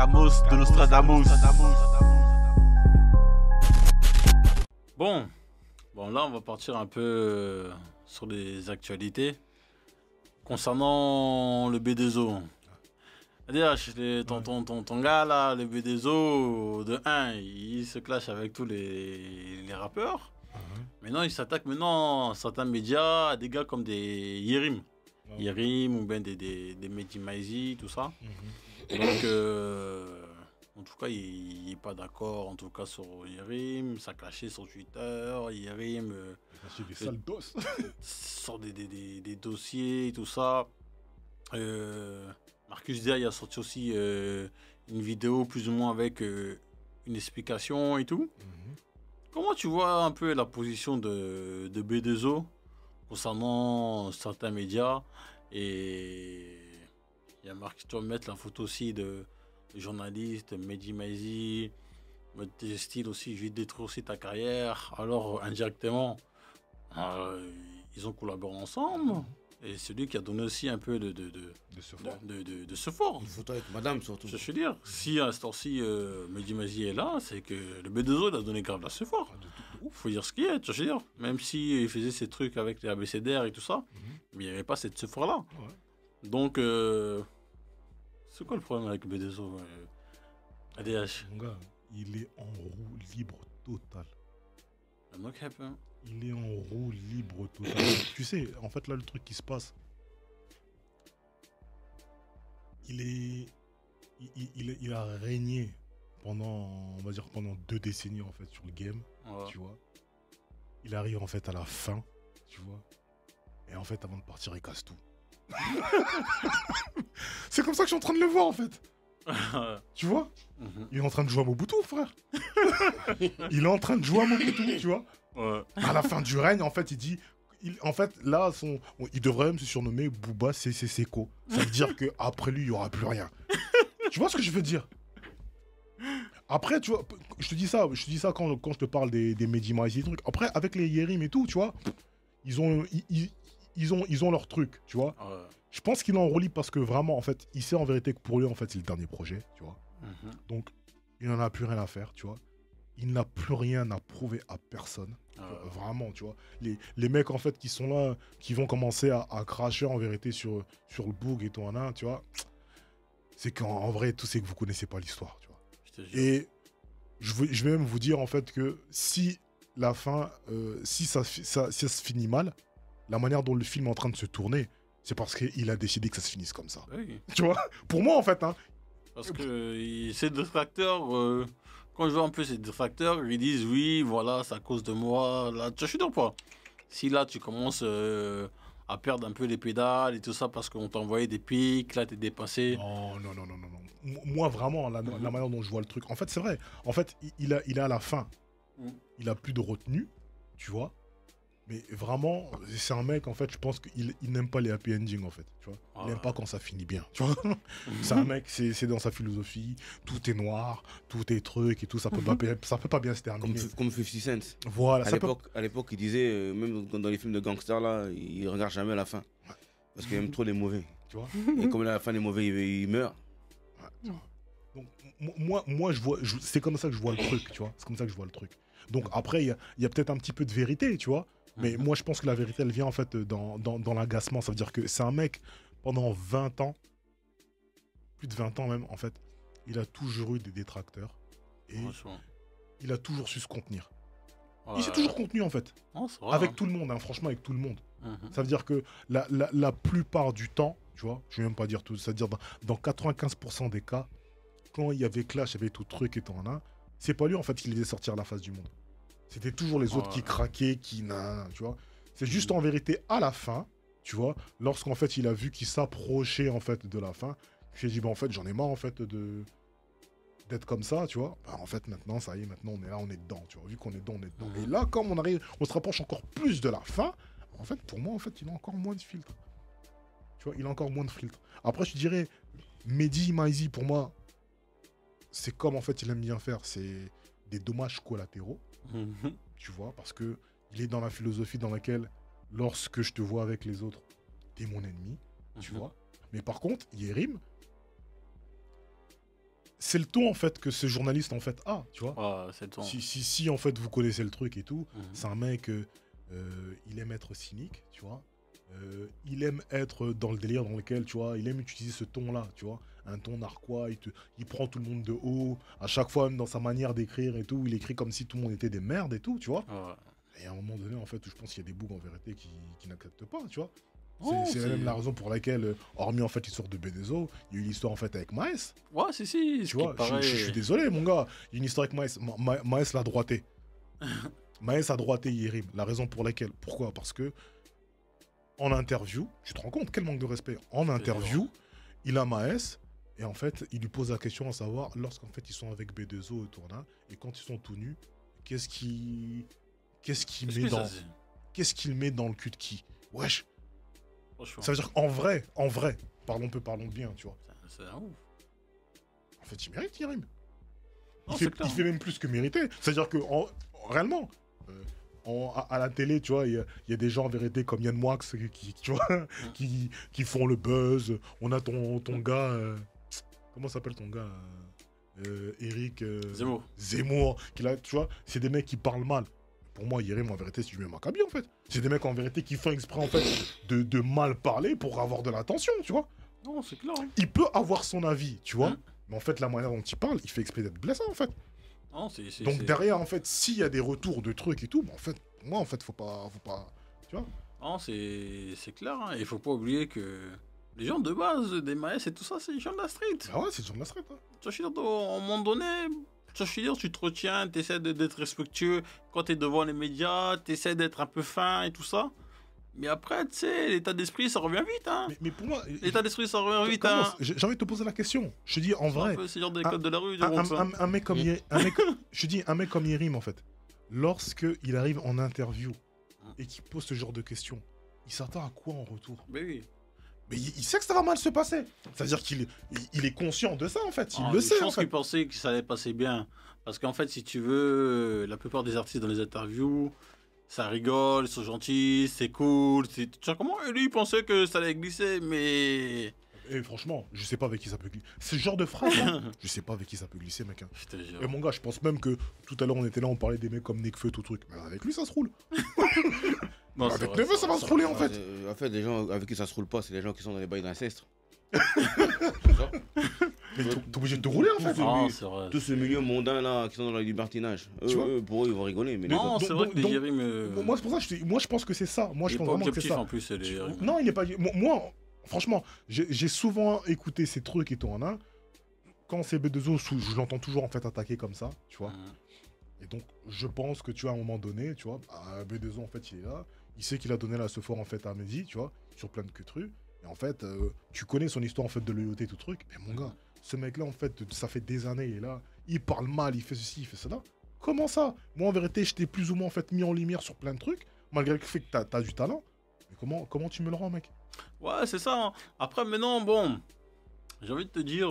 Camos de Nostradamus. Bon, là on va partir un peu sur les actualités concernant le B2O. C'est-à-dire, ton gars là, le B2O, de 1, il se clash avec tous les rappeurs. Maintenant, il s'attaque à certains médias, à des gars comme des Yerim. Yerim ou bien des Mehdi Maizi, tout ça. Donc, en tout cas, il n'est pas d'accord, en tout cas, sur Yerim. Ça clashait sur Twitter. Yerim des sales dos. sort des dossiers, tout ça. Marcus Day a sorti aussi une vidéo plus ou moins avec une explication et tout. Comment tu vois un peu la position de B2O concernant certains médias? Et il y a Marc, tu vas mettre la photo aussi de journaliste, Mehdi Maizi, mode style aussi, je vais détruire aussi ta carrière. Alors indirectement, ils ont collaboré ensemble. Et celui qui a donné aussi un peu de ce fort. Une photo avec madame surtout. Je veux dire, si à ce temps-ci, Mehdi Maizi est là, c'est que le B2O il a donné grave la ce fort. Faut dire ce qu'il est, je veux dire. Même s'il faisait ses trucs avec les ABCDR et tout ça, mais il n'y avait pas cette ce fort-là. Donc, c'est quoi le problème avec le B2O ADH? Mon gars, il est en roue libre totale. Hein. Il est en roue libre totale. Tu sais, en fait, là, le truc qui se passe, il a régné pendant, on va dire, pendant 2 décennies, en fait, sur le game, tu vois. Il arrive, en fait, à la fin, tu vois. Et en fait, avant de partir, il casse tout. C'est comme ça que je suis en train de le voir, en fait. Tu vois, il est en train de jouer à Mobutu, frère. Il est en train de jouer à Mobutu, tu vois. À la fin du règne, en fait, il dit... en fait, là, il devrait même se surnommer Bouba Seko. Ça veut dire qu'après lui, il n'y aura plus rien. Tu vois ce que je veux dire? Après, tu vois, je te dis ça quand je te parle des Mehdi Maizi et des trucs. Après, avec les Yerim et tout, tu vois, ils ont leur truc, tu vois. Je pense qu'il est en roue libre parce que vraiment, en fait, il sait en vérité que pour lui, en fait, c'est le dernier projet, tu vois. Donc, il n'en a plus rien à faire, tu vois. Il n'a plus rien à prouver à personne. Vraiment, tu vois. Les mecs, en fait, qui sont là, qui vont commencer à cracher en vérité sur le boug et tout, tu vois. C'est qu'en vrai, tout c'est que vous connaissez pas l'histoire, tu vois. Et je vais même vous dire, en fait, que si la fin, si ça se finit mal, la manière dont le film est en train de se tourner, c'est parce qu'il a décidé que ça se finisse comme ça. Oui. Tu vois. Pour moi, en fait, hein. Parce que ces détracteurs, quand je vois un peu ces détracteurs, ils disent oui, voilà, c'est à cause de moi. Là, je suis d'accord pas. Si là, tu commences à perdre un peu les pédales et tout ça parce qu'on t'a envoyé des pics, là, t'es dépassé. Non. Moi, vraiment, la manière dont je vois le truc. En fait, c'est vrai. En fait, il est à la fin. Il a plus de retenue, tu vois. Mais vraiment, c'est un mec, en fait, je pense qu'il n'aime pas les happy endings, en fait, tu vois. Il n'aime pas quand ça finit bien, tu vois. C'est un mec, c'est dans sa philosophie, tout est noir, tout est truc et tout, ça peut pas bien se terminer. Comme 50 Cent. Voilà. À l'époque, il disait, même dans les films de gangsters, là, il regarde jamais la fin. Parce qu'il aime trop les mauvais. Tu vois. Et comme à la fin, les mauvais, ils meurent. Donc, moi c'est comme ça que je vois le truc, tu vois. C'est comme ça que je vois le truc. Donc après, il y a peut-être un petit peu de vérité, tu vois. Mais moi, je pense que la vérité, elle vient en fait dans l'agacement. Ça veut dire que c'est un mec, pendant 20 ans, plus de 20 ans même, en fait, il a toujours eu des détracteurs. Et il a toujours su se contenir. Il s'est toujours contenu, en fait. Avec tout le monde, hein, franchement, avec tout le monde. Ça veut dire que la plupart du temps, tu vois, je vais même pas dire tout, c'est-à-dire dans 95% des cas, quand il y avait clash, il y avait tout truc et tout, c'est pas lui, en fait, qui les faisait sortir à la face du monde. C'était toujours les autres qui craquaient, tu vois. C'est juste en vérité à la fin, tu vois, lorsqu'en fait il a vu qu'il s'approchait en fait de la fin, il s'est dit en fait j'en ai marre en fait d'être comme ça, tu vois. En fait maintenant ça y est, maintenant on est là, on est dedans, tu vois. Vu qu'on est dedans, on est dedans. Et là comme on se rapproche encore plus de la fin, en fait pour moi en fait il a encore moins de filtres. Tu vois, il a encore moins de filtres. Après je dirais Mehdi Maizi pour moi c'est comme en fait il aime bien faire, c'est des dommages collatéraux. Tu vois, parce que il est dans la philosophie dans laquelle lorsque je te vois avec les autres, t'es mon ennemi, tu vois. Mais par contre, Yerim, c'est le ton en fait que ce journaliste en fait a, tu vois. Ah, c'est le temps. Si en fait vous connaissez le truc et tout, Mhm. c'est un mec, il aime être cynique, tu vois. Il aime être dans le délire dans lequel, tu vois, il aime utiliser ce ton-là, tu vois. Un ton narquois, il prend tout le monde de haut. À chaque fois, même dans sa manière d'écrire et tout, il écrit comme si tout le monde était des merdes et tout, tu vois. Ouais. Et à un moment donné, en fait, je pense qu'il y a des bougs en vérité qui n'acceptent pas, tu vois. Oh, C'est même la raison pour laquelle, hormis en fait l'histoire de Bedezo, il y a eu l'histoire en fait avec Maes. Ouais, si, Tu ce qui vois, paraît... je suis désolé, mon gars. Il y a une histoire avec Maes. Maes l'a droité. Maes a droité Yerim. La raison pour laquelle. Pourquoi? Parce que, en interview, tu te rends compte quel manque de respect. En interview, il a Maes. Et en fait, il lui pose la question à savoir, lorsqu'en fait ils sont avec B2O au tournage, et quand ils sont tout nus, qu'est-ce qu'il met dans le cul de qui? Wesh. Ça veut dire qu'en vrai, parlons bien, tu vois. C'est un ouf. En fait, il mérite Yerim. Non, Il fait même plus que mériter. C'est-à-dire que, réellement, à la télé, tu vois, il y a des gens en vérité comme Yann Moix tu vois, qui font le buzz. On a ton gars. Comment s'appelle ton gars Eric Zemmour. Tu vois, c'est des mecs qui parlent mal. Pour moi, Yerim, en vérité, c'est du même Maccabi, en fait. C'est des mecs, en vérité, qui font exprès, en fait, de mal parler pour avoir de l'attention, tu vois. Non, c'est clair. Hein. Il peut avoir son avis, tu vois. Mais en fait, la manière dont il parle, il fait exprès d'être blessant, en fait. Non, Donc derrière, en fait, s'il y a des retours de trucs et tout, en fait, moi, en fait, faut pas, tu vois. Non, c'est clair. Hein. Il faut pas oublier que les gens de base, des maïs et tout ça, c'est les gens de la street. Bah ouais, c'est les gens de la street. Hein. Tu vois, je veux dire, à un moment donné, tu te retiens, tu essaies d'être respectueux quand tu es devant les médias, tu essaies d'être un peu fin et tout ça. Mais après, tu sais, l'état d'esprit, ça revient vite. Hein. Mais pour moi, l'état d'esprit, ça revient vite. Hein. J'ai envie de te poser la question. Je te dis, en vrai, c'est genre des codes de la rue. un mec comme un mec comme Yerim, en fait, lorsqu'il arrive en interview et qu'il pose ce genre de questions, il s'attend à quoi en retour? Mais oui. Mais il sait que ça va mal se passer. C'est-à-dire qu'il est conscient de ça, en fait. Il le sait, je pense en fait. qu'il pensait que ça allait passer bien. Parce qu'en fait, si tu veux, la plupart des artistes dans les interviews, ça rigole, ils sont gentils, c'est cool. Tu sais comment? Et lui, il pensait que ça allait glisser, mais... Et franchement, je sais pas avec qui ça peut glisser. Ce genre de phrase, hein, je sais pas avec qui ça peut glisser, mec. Hein. Je te jure. Et mon gars, je pense même que tout à l'heure, on était là, on parlait des mecs comme Nekfeu, tout truc. Mais avec lui, ça se roule. Non, avec Nekfeu, ça va se rouler, en fait. En fait, les gens avec qui ça se roule pas, c'est les gens qui sont dans les bails d'inceste. Mais t'es obligé de te rouler, en fait. Tout ce milieu mondain là qui sont dans le libertinage. Pour eux, ils vont rigoler. Mais non, c'est vrai que les Jérim. Moi, c'est pour ça que moi, je pense que c'est ça. Moi, je pense vraiment que c'est ça. En plus, les Jérim. Non, il n'est pas. Moi, franchement, j'ai souvent écouté ces trucs et tout en un. Quand c'est B2O, je l'entends toujours en fait attaquer comme ça, tu vois. Et donc, je pense que tu vois, à un moment donné, tu vois, B2O en fait, il est là. Il sait qu'il a donné la ce fort en fait à Mehdi, tu vois, sur plein de trucs. Et en fait, tu connais son histoire en fait de loyauté, tout truc. Mais mon gars, ce mec-là, en fait, ça fait des années, il est là. Il parle mal, il fait ceci, il fait cela. Comment ça? Moi, en vérité, je t'ai plus ou moins en fait mis en lumière sur plein de trucs, malgré le fait que t'as du talent. Mais comment tu me le rends, mec? Ouais, c'est ça. Hein. Après, maintenant, bon, j'ai envie de te dire.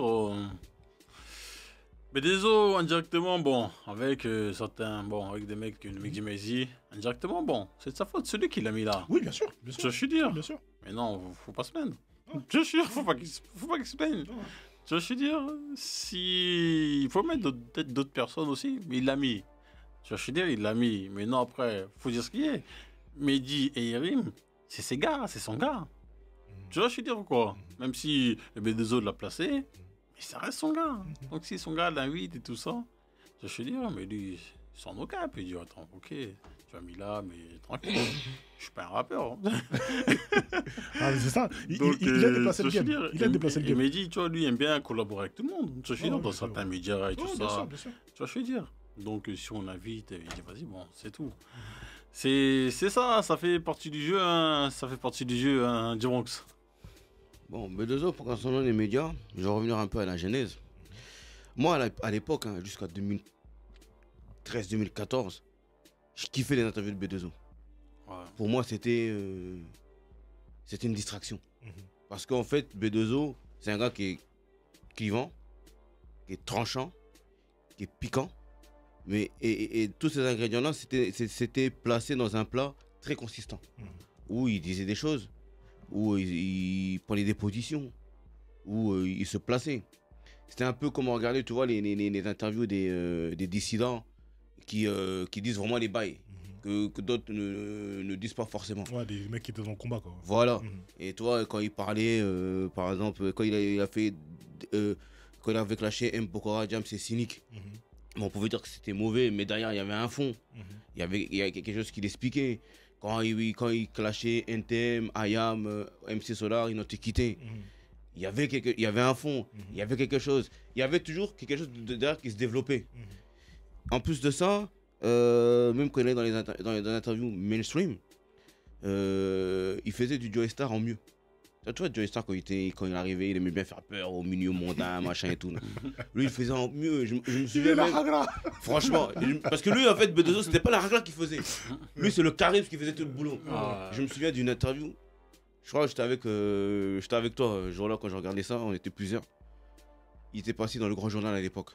Mais désolé, indirectement, bon, avec certains, bon, avec des mecs comme Mehdi, indirectement, bon, c'est de sa faute, celui qui l'a mis là. Oui, bien sûr, bien sûr. Je suis dire. Bien sûr. Mais non, faut pas se plaindre. Je suis dire, faut pas qu'il se plaigne. Je suis dire, si, il faut mettre peut-être d'autres personnes aussi, mais il l'a mis. Je suis dire, il l'a mis. Mais non, après, faut dire ce qu'il y a. Mehdi et Yerim, c'est ses gars, c'est son gars. Tu vois, je suis dire quoi. Même si le B2O l'a placé, mais ça reste son gars. Donc si son gars l'invite et tout ça, je suis dire, mais lui, il s'en occupe. Il dit, attends, ok, tu as mis là, mais tranquille, je suis pas un rappeur. Hein. C'est ça. Donc, il a déplacé le game. Il a déplacé le game. Il m'a dit, tu vois, lui, il aime bien collaborer avec tout le monde. Tu vois, dans certains médias et tout ça. Bien sûr. Tu vois, je veux dire. Donc, si on l'invite, il dit, vas-y, bon, c'est tout. C'est ça, ça fait partie du jeu, hein. Ça fait partie du jeu, hein, Dironx. Bon, B2O, pour concernant les médias, je vais revenir un peu à la genèse. Moi, à l'époque, hein, jusqu'à 2013-2014, je kiffais les interviews de B2O. Ouais. Pour moi, c'était une distraction. Parce qu'en fait, B2O, c'est un gars qui est clivant, qui est tranchant, qui est piquant. Mais, et tous ces ingrédients-là, c'était placé dans un plat très consistant. Où il disait des choses, où il prenait des positions, où il se plaçait. c'était un peu comme regarder, tu vois, les interviews des dissidents qui disent vraiment les bails, que d'autres ne disent pas forcément. Ouais, des mecs qui étaient dans le combat, quoi. Voilà. Et toi, quand il parlait, par exemple, quand il a fait, quand il avait clashé M. Pokora, Jam, c'est cynique. On pouvait dire que c'était mauvais, mais derrière, il y avait un fond. Il y a quelque chose qui l'expliquait. Quand il clashait NTM, IAM, MC Solar, ils n'ont été quittés. Il y avait un fond, il y avait quelque chose. Il y avait toujours quelque chose derrière qui se développait. En plus de ça, même quand il est dans les interviews mainstream, il faisait du Joey Star en mieux. Tu vois, Joey Star, quand il arrivait, il aimait bien faire peur au milieu mondain, machin et tout. Là. Lui, il faisait en mieux. Je me souviens même... Franchement, parce que lui, en fait, B2O, c'était pas la ragla qu'il faisait. Lui, c'est le charisme qui faisait tout le boulot. Je me souviens d'une interview. Je crois que j'étais avec toi, ce jour-là, quand je regardais ça, on était plusieurs. Il était passé dans le Grand Journal à l'époque.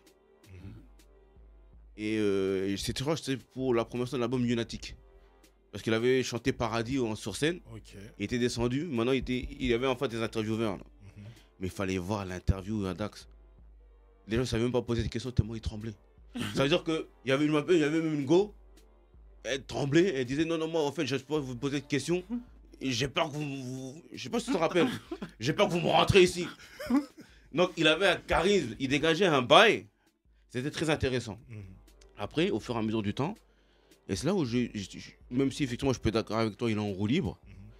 Et c'était pour la promotion de l'album Lunatic. Parce qu'il avait chanté Paradis sur scène. Il était descendu. Maintenant, il y avait en fait des intervieweurs. Là. Mais il fallait voir l'interview à Dax. Les gens ne savaient même pas poser des questions tellement ils tremblaient. Ça veut dire qu'il y avait même une go. Elle tremblait. Elle disait non, moi, en fait, je ne peux pas vous poser de questions. J'ai peur que vous... Je sais pas si tu te rappelles. J'ai peur que vous me rentrez ici. Donc, il avait un charisme. Il dégageait un bail. C'était très intéressant. Après, au fur et à mesure du temps, et c'est là où même si effectivement je peux être d'accord avec toi, il est en roue libre.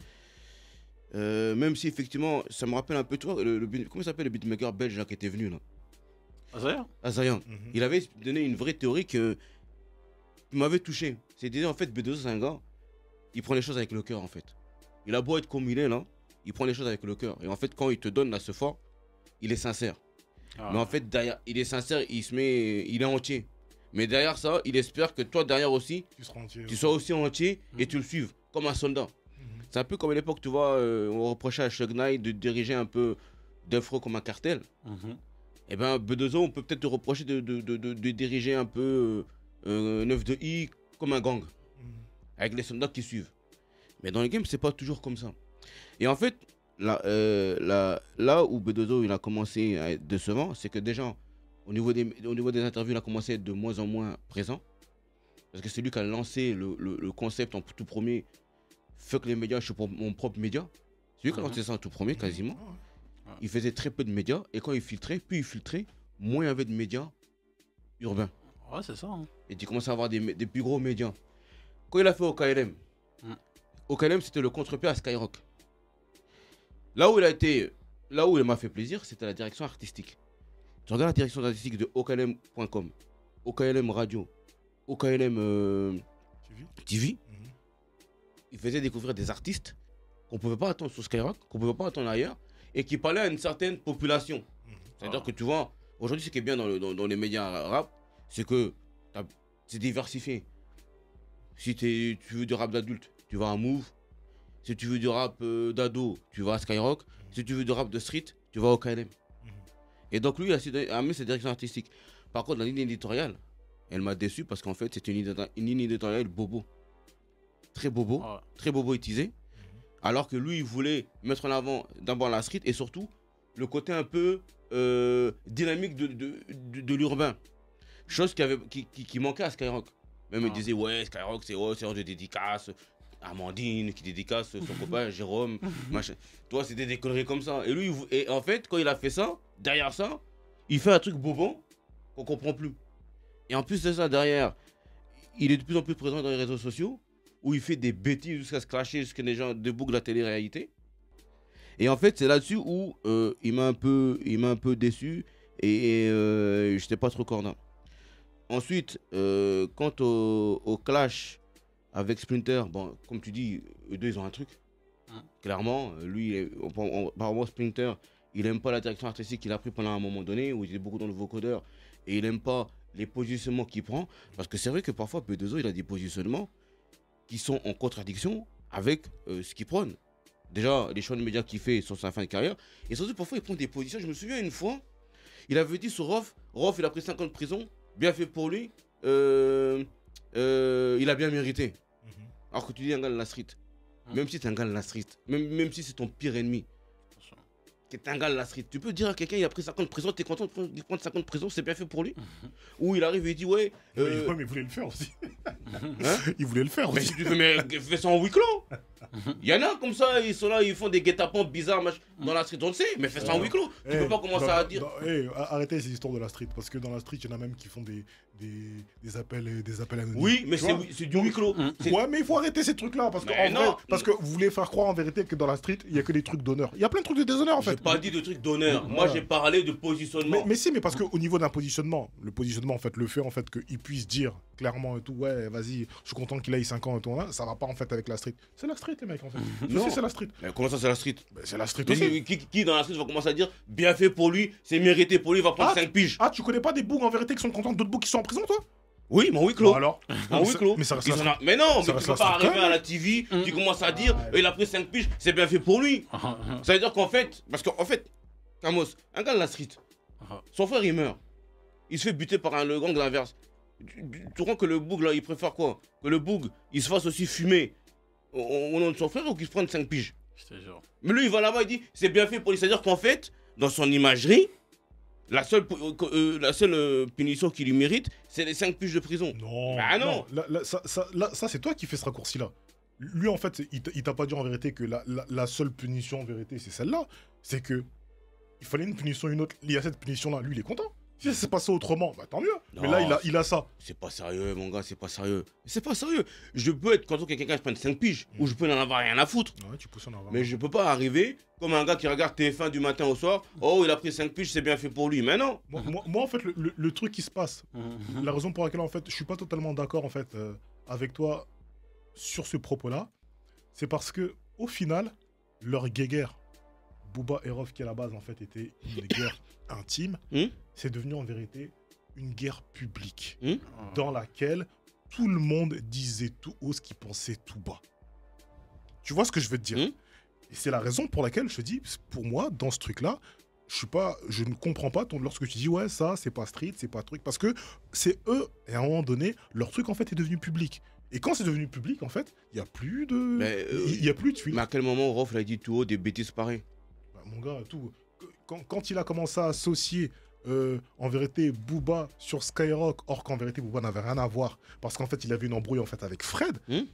Même si effectivement, ça me rappelle un peu toi, comment s'appelle le beatmaker belge là, qui était venu là? Azayan. Il avait donné une vraie théorie qui m'avait touché. C'est-à-dire en fait, B2O, c'est un gars, il prend les choses avec le cœur en fait. Il a beau être comme il est là, il prend les choses avec le cœur. Et en fait, quand il te donne là ce fort, il est sincère. Mais en fait, derrière, il est sincère, il est entier. Mais derrière ça, il espère que toi, derrière aussi, tu sois aussi entier et tu le suives, comme un soldat. C'est un peu comme à l'époque, tu vois, on reprochait à Shug Knight de diriger un peu Defro comme un cartel. Et bien, B2O, on peut peut-être te reprocher de diriger un peu 9 de I comme un gang, avec les soldats qui suivent. Mais dans les games, c'est pas toujours comme ça. Et en fait, là où B2O il a commencé à être décevant, c'est que déjà, au niveau des interviews, il a commencé à être de moins en moins présent. Parce que c'est lui qui a lancé le concept en tout premier. Fuck les médias, je suis pour mon propre média. C'est lui qui a lancé ça en tout premier, quasiment. Il faisait très peu de médias. Et quand il filtrait, moins il y avait de médias urbains. Ouais, c'est ça. Hein. Et tu commences à avoir des plus gros médias. Quand il a fait OKLM, OKLM c'était le contre-pied à Skyrock. Là où il m'a fait plaisir, c'était la direction artistique. Tu regardes la direction artistique de OKLM.com, OKLM Radio, OKLM TV. Il faisait découvrir des artistes qu'on ne pouvait pas attendre sur Skyrock, qu'on ne pouvait pas attendre ailleurs, et qui parlaient à une certaine population. C'est-à-dire que tu vois, aujourd'hui, ce qui est bien dans les médias rap, c'est que c'est diversifié. Si tu veux du rap d'adulte, tu vas à Move. Si tu veux du rap d'ado, tu vas à Skyrock. Si tu veux du rap de street, tu vas au KLM. Et donc lui, il a mis sa direction artistique. Par contre, la ligne éditoriale, elle m'a déçu parce qu'en fait, c'est une ligne éditoriale bobo. Très bobo utilisé. Alors que lui, il voulait mettre en avant d'abord la street et surtout le côté un peu dynamique de l'urbain. Chose qui manquait à Skyrock. Même il disait, ouais, Skyrock, c'est heure de dédicace. Amandine qui dédicace son copain Jérôme, machin. Toi, c'était des conneries comme ça. Et lui, en fait, quand il a fait ça, derrière ça, il fait un truc bobon qu'on comprend plus. Et en plus de ça, derrière, il est de plus en plus présent dans les réseaux sociaux où il fait des bêtises jusqu'à se clasher, jusqu'à des gens de boucle de la télé-réalité. Et en fait, c'est là-dessus où il m'a un peu déçu et je n'étais pas trop cordial. Ensuite, quant au clash avec Splinter, bon, comme tu dis, eux deux, ils ont un truc. Clairement, lui, apparemment, Splinter, il n'aime pas la direction artistique qu'il a pris pendant un moment donné, où il est beaucoup dans le vocodeur, et il n'aime pas les positionnements qu'il prend, parce que c'est vrai que parfois, B2O, il a des positionnements qui sont en contradiction avec ce qu'il prône. Déjà, les choix de médias qu'il fait sur sa fin de carrière, et surtout, parfois, il prend des positions. Je me souviens une fois, il avait dit sur Rof, il a pris 5 ans de prison, bien fait pour lui, il a bien mérité. Alors que tu dis un gars de la street, même si c'est un gars de la street, même si c'est ton pire ennemi, qui est un gars de la street, tu peux dire à quelqu'un il a pris 50 de prison, t'es content de prendre 50 de prison, c'est bien fait pour lui. Ou il arrive et il dit ouais. Ouais, mais il voulait le faire aussi. Hein Il voulait le faire mais aussi. si tu fais, mais fais ça en huis clos. Il y en a comme ça, ils sont là, ils font des guet-apens bizarres dans la street, on le sait, mais fais ça en huis clos. Tu peux pas commencer à dire. Arrêtez ces histoires de la street, parce que dans la street, il y en a même qui font des appels anonymes. Oui, mais c'est du huis clos. Ouais, mais il faut arrêter ces trucs-là, parce que, en vrai, parce que vous voulez faire croire en vérité que dans la street, il y a que des trucs d'honneur. Il y a plein de trucs de déshonneur en fait. J'ai pas dit de trucs d'honneur. Moi, j'ai parlé de positionnement. Mais si, mais parce qu'au niveau d'un positionnement, le positionnement, en fait, le fait en fait qu'il puisse dire clairement et tout, ouais, vas-y, je suis content qu'il ait 5 ans et tout, là, ça va pas en fait avec la street. C'est la street, les mecs, en fait. Non, c'est la street. Mais comment ça, c'est la street? C'est la street Mais aussi. qui dans la street va commencer à dire bien fait pour lui, c'est mérité pour lui, il va prendre 5 piges? Ah, tu connais pas des bougs en vérité qui sont contents d'autres bougs qui sont en prison, toi? Oui, mais en huis clos. Bon, alors En huis clos. Mais ça reste la street. Mais non, Ça mais tu reste peux la pas street arriver quand à la TV, tu commences à dire il a pris 5 piges, c'est bien fait pour lui. Ça veut dire qu'en fait, parce qu'en fait, Camos, un gars de la street, son frère il meurt, il se fait buter par le gang de l'inverse. Tu crois que le boug là, il préfère quoi? Que le boug, il se fasse aussi fumer au nom de son frère ou qu'il se prenne 5 piges? Mais lui, il va là-bas, il dit c'est bien fait pour lui. C'est-à-dire qu'en fait, dans son imagerie, la seule punition qu'il lui mérite, c'est les 5 piges de prison. Non. Bah non. Ça c'est toi qui fais ce raccourci-là. Lui, en fait, il t'a pas dit en vérité que la seule punition en vérité, c'est celle-là. C'est que il fallait une punition, une autre. Il y a cette punition-là. Lui, il est content. Si ça s'est passé autrement, bah tant mieux. Non, mais là, il a ça. C'est pas sérieux, mon gars, c'est pas sérieux. C'est pas sérieux. Je peux être content que quelqu'un se prenne 5 piges, ou je peux n'en avoir rien à foutre. Ouais, tu peux s'en avoir. Mais je peux pas arriver comme un gars qui regarde TF1 du matin au soir. Oh, il a pris 5 piges, c'est bien fait pour lui. Mais non. Moi, en fait, le truc qui se passe, la raison pour laquelle, en fait, je suis pas totalement d'accord, en fait, avec toi sur ce propos-là, c'est parce que, au final, leur guéguerre, Booba et Rof, qui à la base, en fait, était une guerre intime, c'est devenu en vérité une guerre publique dans laquelle tout le monde disait tout haut ce qu'il pensait tout bas. Tu vois ce que je veux te dire? Et c'est la raison pour laquelle je te dis, pour moi, dans ce truc-là, je ne comprends pas lorsque tu dis ouais, ça, c'est pas street, c'est pas truc, parce que c'est eux, et à un moment donné, leur truc, en fait, est devenu public. Et quand c'est devenu public, en fait, il n'y a plus de... Il y a plus de filtre. Mais à quel moment Rof l'a dit tout haut des bêtises pareilles? Bah, mon gars, tout... Quand il a commencé à associer en vérité Booba sur Skyrock, or qu'en vérité Booba n'avait rien à voir, parce qu'en fait il avait une embrouille en fait avec Fred.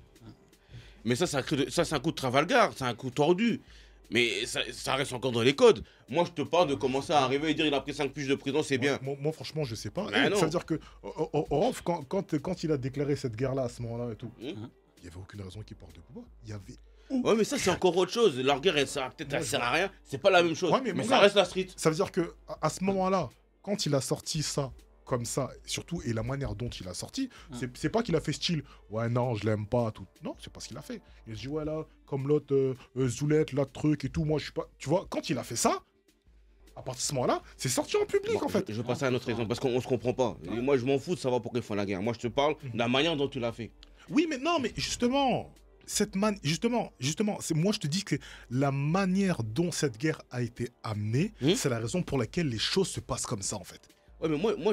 Mais ça c'est un coup de Trafalgar, c'est un coup tordu. Mais ça reste encore dans les codes. Moi je te parle de commencer à arriver et dire il a pris 5 piges de prison, c'est bien. Moi franchement je sais pas. Ça veut dire que Orof, quand il a déclaré cette guerre là à ce moment là et tout, il n'y avait aucune raison qu'il porte de Booba. Il y avait... Ouais, mais ça, c'est encore autre chose. Leur guerre, elle sert à rien. C'est pas la même chose. Ouais, mais ça reste la street. Ça veut dire que à ce moment-là, quand il a sorti ça comme ça, surtout, et la manière dont il a sorti, c'est pas qu'il a fait style, ouais, non, je l'aime pas, tout. Non, c'est pas ce qu'il a fait. Il a dit, ouais, là, comme l'autre Zoulette, l'autre truc et tout, moi, je suis pas. Tu vois, quand il a fait ça, à partir de ce moment-là, c'est sorti en public, en fait. Je vais passer à un autre exemple, parce qu'on se comprend pas. Et moi, je m'en fous de savoir pourquoi ils font la guerre. Moi, je te parle de la manière dont tu l'as fait. Oui, mais non, mais justement. Justement, moi je te dis que la manière dont cette guerre a été amenée, c'est la raison pour laquelle les choses se passent comme ça en fait. Ouais, mais moi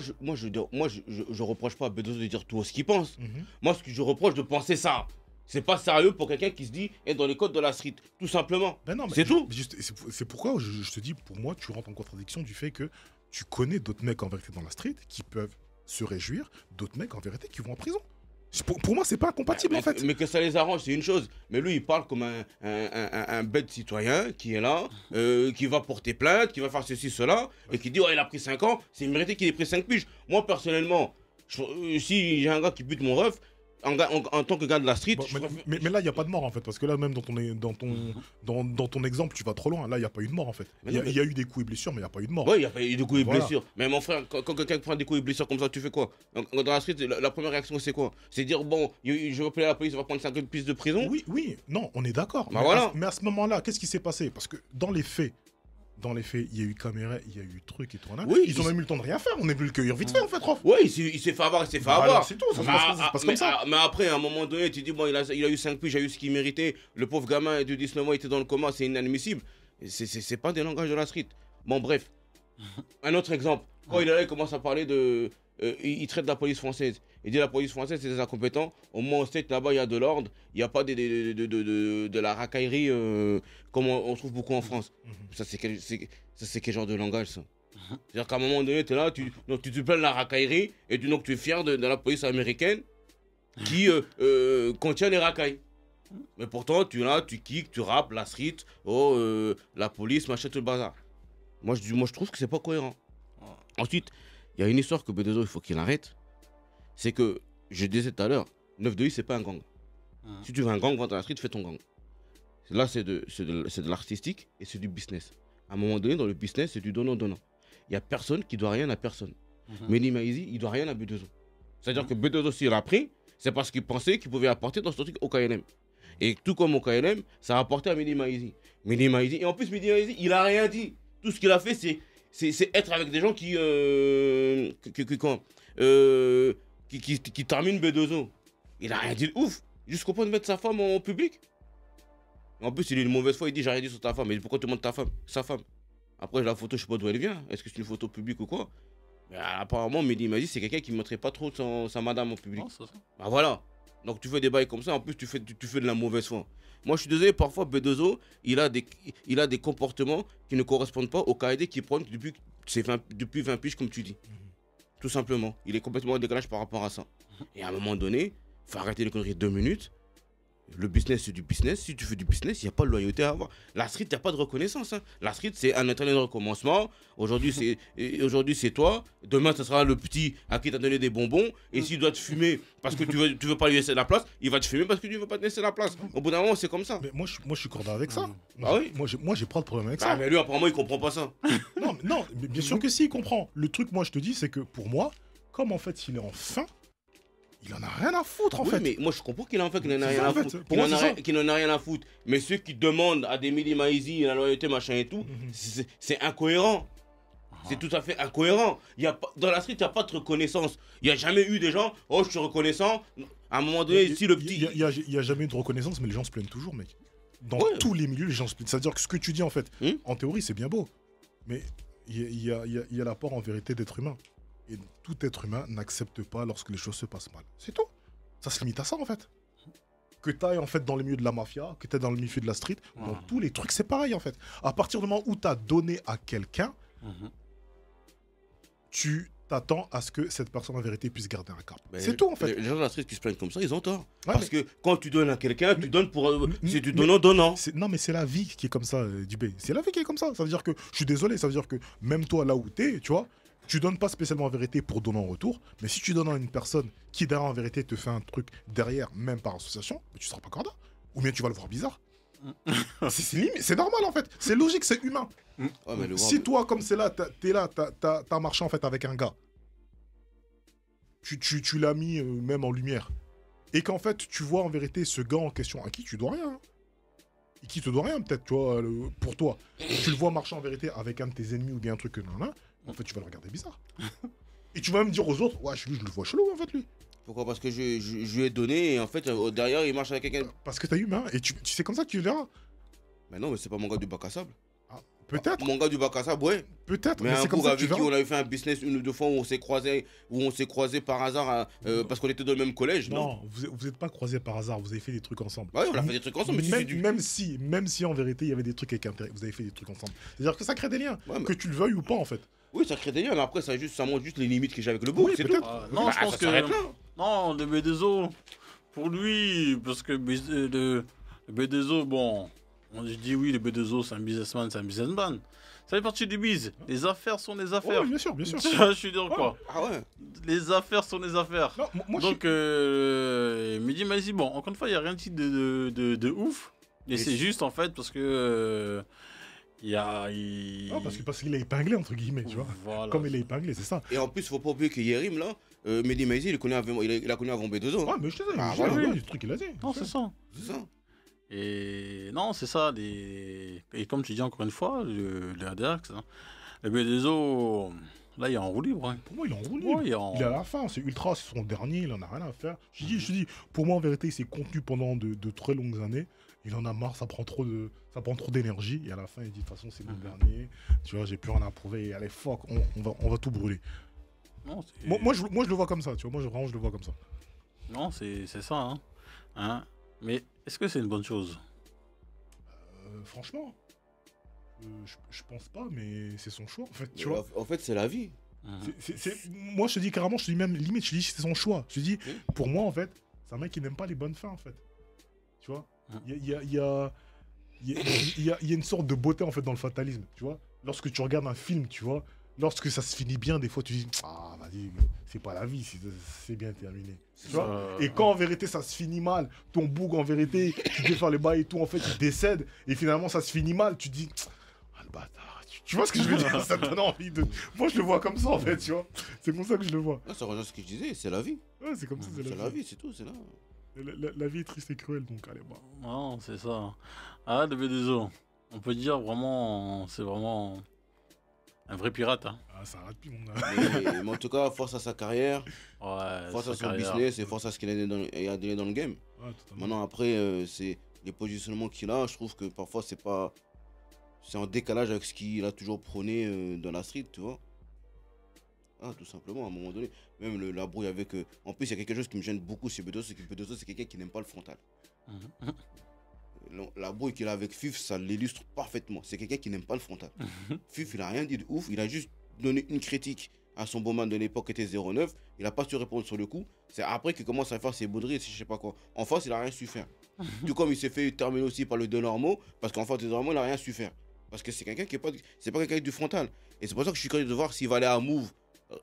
je reproche pas à Bedozo de dire tout ce qu'il pense. Moi, ce que je reproche de penser ça, c'est pas sérieux pour quelqu'un qui se dit est dans les codes de la street, tout simplement. Ben non, c'est tout. C'est pourquoi je te dis, pour moi, tu rentres en contradiction du fait que tu connais d'autres mecs en vérité dans la street qui peuvent se réjouir, d'autres mecs en vérité qui vont en prison. Pour moi, c'est pas incompatible en fait. Mais que ça les arrange, c'est une chose. Mais lui, il parle comme un bête citoyen qui est là, qui va porter plainte, qui va faire ceci, cela, et qui dit ouais, il a pris 5 ans, c'est mérité qu'il ait pris 5 piges. Moi, personnellement, si j'ai un gars qui bute mon ref, en tant que gars de la street. Bon, mais là, il n'y a pas de mort en fait, parce que là, même dans ton exemple, tu vas trop loin. Là, il n'y a pas eu de mort en fait. Il y a eu des coups et blessures, mais il n'y a pas eu de mort. Oui, il n'y a pas eu de coups et blessures. Mais mon frère, quand quelqu'un prend des coups et blessures comme ça, tu fais quoi? Dans la street, la première réaction, c'est quoi? C'est dire, bon, je vais appeler la police, on va prendre 5 piges de prison. Oui, non, on est d'accord. Bah voilà. Mais à ce moment-là, qu'est-ce qui s'est passé? Parce que dans les faits, il y a eu caméra, il y a eu truc et tout. Oui, ils ont même eu le temps de rien faire. On est venu le cueillir vite fait en fait, Rof. Oui, il s'est fait avoir, avoir. C'est tout, ça se passe comme ça. Mais après, à un moment donné, tu dis, bon, il a eu 5 piges, il a eu ce qu'il méritait. Le pauvre gamin de 19 ans était dans le coma, c'est inadmissible. C'est pas des langages de la street. Bon, bref. Un autre exemple. Quand il commence à parler de il traite la police française. Il dit la police française, c'est des incompétents. Au moins, on sait que là-bas, il y a de l'ordre. Il n'y a pas de la racaillerie comme on trouve beaucoup en France. Ça, c'est quel genre de langage, ça? C'est-à-dire qu'à un moment donné, tu es là, tu te plains de la racaillerie et tu es fier de la police américaine qui contient les racailles. Mais pourtant, tu es là, tu kicks, tu rappes, la street, la police, machin, tout le bazar. Moi, je trouve que c'est pas cohérent. Ensuite, il y a une histoire que B2O, il faut qu'il arrête. C'est que, je disais tout à l'heure, 9-2-I, c'est pas un gang. Si tu veux un gang, va dans la street, fais ton gang. Là, c'est de l'artistique et c'est du business. À un moment donné, dans le business, c'est du donnant-donnant. Il n'y a personne qui doit rien à personne. Mehdi Maizi, il doit rien à B2O. C'est-à-dire que B2O, s'il a pris, c'est parce qu'il pensait qu'il pouvait apporter dans ce truc au KLM. Et tout comme au KLM, ça a apporté à Mehdi Maizi. Mehdi Maizi, et en plus, Mehdi Maizi, il a rien dit. Tout ce qu'il a fait, c'est être avec des gens qui terminent B2O. Il a rien dit de ouf. Jusqu'au point de mettre sa femme en public. En plus, il est une mauvaise foi, il dit j'ai rien dit sur ta femme. Mais pourquoi tu montres sa femme? Après, la photo, je sais pas d'où elle vient. Est-ce que c'est une photo publique ou quoi? Mais apparemment, Mehdi Maizi, c'est quelqu'un qui ne montrait pas trop sa madame en public. Oh, bah voilà. Donc tu fais des bails comme ça, en plus tu fais de la mauvaise foi. Moi je suis désolé, parfois B2O, il a des comportements qui ne correspondent pas au KD qui prône depuis 20 piges comme tu dis. Tout simplement. Il est complètement en décalage par rapport à ça. Et à un moment donné, il faut arrêter les conneries 2 minutes. Le business, c'est du business. Si tu fais du business, il n'y a pas de loyauté à avoir. La street, il n'y a pas de reconnaissance. La street, c'est un internet de recommencement. Aujourd'hui, c'est toi. Demain, ce sera le petit à qui tu as donné des bonbons. Et s'il doit te fumer parce que tu veux pas lui laisser la place, il va te fumer parce que tu ne veux pas te laisser la place. Au bout d'un moment, c'est comme ça. Mais moi, je suis cordial avec ça. Ah oui. Moi, j'ai pas de problème avec ça. Mais lui, apparemment, il comprend pas ça. Non, mais bien sûr que si, il comprend. Le truc, moi, je te dis, c'est que pour moi, comme en fait, il est en fin, il en a rien à foutre en fait. Mais moi je comprends qu'il en a rien à foutre. Qu'il en a rien à foutre. Mais ceux qui demandent à des Mehdi Maizi la loyauté, machin et tout, c'est incohérent. C'est tout à fait incohérent. Dans la street, il n'y a pas de reconnaissance. Il n'y a jamais eu des gens, oh je suis reconnaissant. À un moment donné, si le petit. Il n'y a jamais eu de reconnaissance, mais les gens se plaignent toujours, mec. Dans tous les milieux, les gens se plaignent. C'est-à-dire que ce que tu dis en fait, en théorie, c'est bien beau. Mais il y a l'apport en vérité d'être humain. Et tout être humain n'accepte pas lorsque les choses se passent mal. C'est tout. Ça se limite à ça en fait. Que t'ailles en fait dans les milieux de la mafia, que t'ailles dans le milieu de la street, dans tous les trucs c'est pareil en fait. À partir du moment où t'as donné à quelqu'un, tu t'attends à ce que cette personne en vérité puisse garder un cap. C'est tout en fait. Les gens de la street qui se plaignent comme ça, ils ont tort. Parce que quand tu donnes à quelqu'un, tu donnes pour... c'est du donnant-donnant. Non mais c'est la vie qui est comme ça, Dubé. C'est la vie qui est comme ça. Ça veut dire que, je suis désolé, ça veut dire que même toi là où t'es, tu vois, tu donnes pas spécialement en vérité pour donner en retour, mais si tu donnes à une personne qui derrière en vérité te fait un truc derrière, même par association, tu seras pas corda. Ou bien tu vas le voir bizarre. C'est normal en fait, c'est logique, c'est humain. Si toi comme c'est là, t'es là, t'as marché en fait avec un gars, tu l'as mis même en lumière, et qu'en fait tu vois en vérité ce gars en question à qui tu dois rien. Hein. Et qui te doit rien peut-être, tu vois, pour toi. Tu le vois marcher en vérité avec un de tes ennemis ou bien un truc que non. En fait, tu vas le regarder bizarre. Et tu vas même dire aux autres, ouais, je le vois chelou, en fait, lui. Pourquoi? Parce que je lui ai donné et en fait, derrière, il marche avec quelqu'un. Parce que t'as humain. Et tu sais comme ça que tu verras. Mais non, mais c'est pas mon gars du bac à sable. Peut-être. Mon gars du bac à sable, ouais. Peut-être. Mais un coup avec qui on avait fait un business une ou deux fois où on s'est croisés par hasard parce qu'on était dans le même collège. Non, vous n'êtes pas croisés par hasard, vous avez fait des trucs ensemble. Ouais, on a fait des trucs ensemble. Même si en vérité il y avait des trucs avec intérêt, vous avez fait des trucs ensemble. C'est-à-dire que ça crée des liens, que tu le veuilles ou pas en fait. Oui, ça crée des liens, mais après ça montre juste les limites que j'ai avec le bouc, c'est tout. Non, je pense que... Non, le B2O, pour lui, parce que le B2O, bon, je dis oui, le B2O c'est un businessman, Ça fait partie du biz. Les affaires sont les affaires. Oui, bien sûr. Je suis dire quoi. Ah ouais. Les affaires sont les affaires. Non, donc, Mehdi Maizi, bon, encore une fois, il n'y a rien de ouf. Mais c'est juste en fait parce que... parce qu'il est épinglé entre guillemets, tu vois. Voilà. Comme il est épinglé, c'est ça. Et en plus, il faut pas oublier que Yerim là, Mehdi Maizi, il a connu avant B2O. Ouais, mais je te dis, le truc qu'il a dit. Non, c'est ça. Et non, c'est ça. Et comme tu dis encore une fois, le RDX, le B2O, là, il est en roue libre. Hein. Pour moi, il est en roue libre. Il est à la fin. C'est Ultra, c'est son dernier, il en a rien à faire. Je te dis, pour moi, en vérité, il s'est contenu pendant de très longues années. Il en a marre, ça prend trop d'énergie. Et à la fin, il dit, de toute façon, c'est mon dernier. Tu vois, j'ai plus rien à prouver. Et allez, fuck, on va tout brûler. Non, moi, je le vois comme ça, tu vois. Moi, je le vois comme ça. Non, c'est ça. Hein. Mais est-ce que c'est une bonne chose? Franchement, je pense pas, mais c'est son choix, en fait, tu Mais vois. en fait, c'est la vie. Moi, je te dis carrément, je te dis même, limite, je te dis c'est son choix. Je te dis, pour moi, en fait, c'est un mec qui n'aime pas les bonnes fins, en fait. Tu vois. Il y a une sorte de beauté, en fait, dans le fatalisme, tu vois. Lorsque tu regardes un film, tu vois, lorsque ça se finit bien, des fois, tu dis, ah, vas-y, c'est pas la vie, c'est bien terminé. Tu vois. Et quand, en vérité, ça se finit mal, ton boug, en vérité, qui devait faire les bails et tout, en fait, il décède, et finalement, ça se finit mal, tu te dis, ah, le bâtard. Tu vois ce que je veux dire? Ça te donne envie de... Moi, je le vois comme ça, en fait, tu vois. C'est comme ça que je le vois. Ça rejoint ce que je disais, c'est la vie. Ouais, c'est comme ça, C'est la vie, c'est tout, c'est là. La vie est triste et cruelle, donc allez, bah. Non, c'est ça. Ah, le B2O. On peut dire vraiment, c'est vraiment un vrai pirate. Hein. Ah, ça arrête plus, mon gars. Mais en tout cas, force à sa carrière, Ouais, force à sa son carrière. business et force à ce qu'il a donné dans le game. Ouais, totalement. Maintenant, après, c'est les positionnements qu'il a. Je trouve que parfois, c'est pas. C'est en décalage avec ce qu'il a toujours prôné dans la street, tu vois. Ah, tout simplement, à un moment donné. Même la brouille avec. En plus, il y a quelque chose qui me gêne beaucoup chez B2O, c'est que B2O, c'est quelqu'un qui n'aime pas le frontal. La brouille qu'il a avec Fif, ça l'illustre parfaitement. C'est quelqu'un qui n'aime pas le frontal. Fif, il a rien dit de ouf. Il a juste donné une critique à son beau man de l'époque qui était 09. Il n'a pas su répondre sur le coup. C'est après qu'il commence à faire ses bouderies, je sais pas quoi. En face, il a rien su faire. Tout comme il s'est fait terminer aussi par le Denormo, parce qu'en face, Denormo, il n'a rien su faire. Parce que c'est quelqu'un qui est pas, c'est pas quelqu'un du frontal. Et c'est pour ça que je suis curieux de voir s'il va aller à Move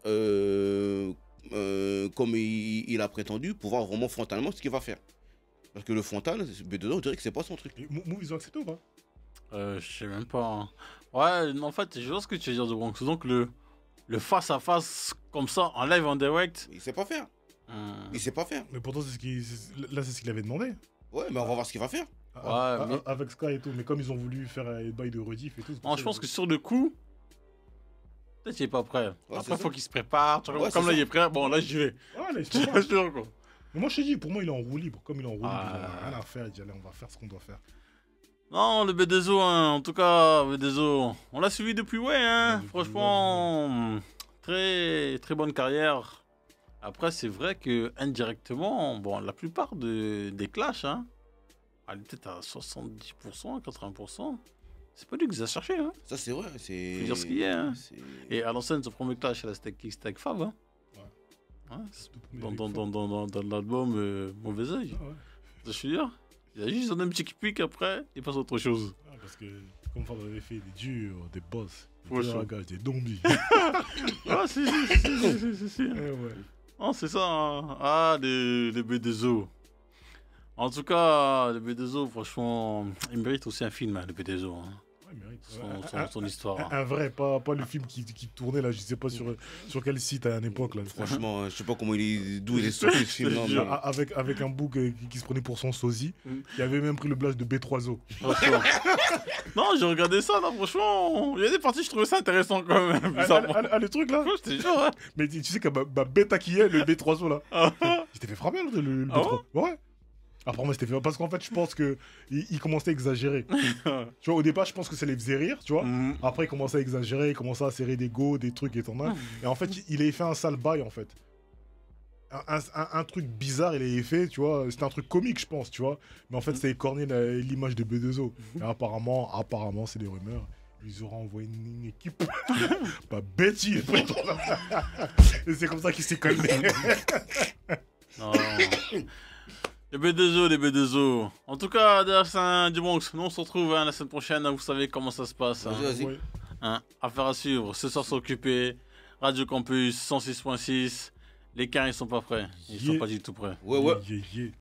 comme il a prétendu, pour voir vraiment frontalement ce qu'il va faire. Parce que le frontal, B2O, on dirait que c'est pas son truc. Move, ils ont accepté ou pas? Je sais même pas. Hein. Ouais, en fait, je vois ce que tu veux dire de Bronx. Donc, le face-à-face comme ça, en live, en direct. Il sait pas faire. Il sait pas faire. Mais pourtant, c'est ce qu'il avait demandé. Ouais, mais on va voir ce qu'il va faire. Ouais, avec Sky et tout. Mais comme ils ont voulu faire un bail de rediff et tout. Non, je pense que sur le coup, peut-être qu'il est pas prêt. Ouais, après, il faut ça. qu'il se prépare. Ouais, comme là, ça. il est prêt. Bon, là, j'y vais. Ouais, là, il se Je prépare. te jure, quoi. Mais moi, je te dis, pour moi, il est en roue libre. Comme il est en roue libre, il n'a rien à faire. Il dit, allez, on va faire ce qu'on doit faire. Non, le B2O, hein, en tout cas, B2O, on l'a suivi depuis, ouais, hein, depuis franchement, très, très bonne carrière. Après, c'est vrai que indirectement, bon, la plupart des clashs, hein, elle était à 70%, 80%. C'est pas lui qui les a cherchés, hein. Ça, c'est vrai. C'est. Faut dire ce qu'il y a, hein. C'est- Et à l'ancienne, son premier clash, là, c'était Kick Stack Fab, hein. Ouais. Ouais, C'est tout premier dans avec l'album Mauvais Oeil. Ah ouais. Je suis dire. Il a juste donné un petit pic après, il passe à autre chose. Ah, parce que, comme Fab avait fait des durs, des boss, Ouais, des chaud. gars, des zombies. Ah, si. Ouais. Oh, c'est ça. Hein. Ah, les B2O. En tout cas, les B2O, franchement, il mérite aussi un film, hein, les B2O. Hein. Ouais, il mérite. Son histoire. Hein. Un vrai, pas le film qui tournait là, je sais pas sur quel site à une époque là. Franchement, je sais pas comment d'où il est sorti ce film. jure. Avec un bouc qui se prenait pour son sosie, Mm. qui avait même pris le blast de B3O. Franchement. Non, j'ai regardé ça, là, franchement. Il y a des parties, je trouvais ça intéressant quand même. bizarrement. Le truc là. Je te jure, hein. Mais tu sais que ma bêta qui est le B3O là. Il s'était fait frapper le Ah B3. Ouais. Après moi c'était fait parce qu'en fait je pense que il commençait à exagérer. Tu vois, au départ je pense que ça les faisait rire, tu vois. Mm. Après il commençait à exagérer, il commençait à serrer des go, des trucs et tout. Et en fait il avait fait un sale bail en fait. Un truc bizarre il avait fait, tu vois. C'était un truc comique je pense, tu vois. Mais en fait c'était écorné l'image de B2O. Et apparemment c'est des rumeurs. Ils auront envoyé une équipe. Pas bêtise. Et c'est comme ça qu'il s'est calmé. Non. Les B2O. En tout cas, derrière c'est un du Bronx. Nous, on se retrouve hein, la semaine prochaine. Vous savez comment ça se passe. Hein. Vas-y. Ouais. Hein, affaire à suivre. Ce soir, c'est occupé. Radio Campus 106.6. Les cars, ils sont pas prêts. Ils sont Yeah. pas du tout prêts. Ouais. Yeah.